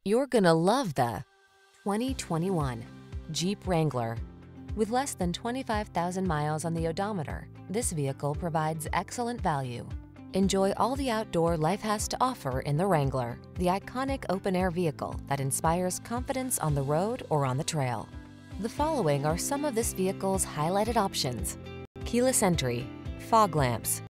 You're gonna love the 2021 Jeep Wrangler. With less than 25,000 miles on the odometer, this vehicle provides excellent value. Enjoy all the outdoor life has to offer in the Wrangler, the iconic open-air vehicle that inspires confidence on the road or on the trail. The following are some of this vehicle's highlighted options: keyless entry, fog lamps,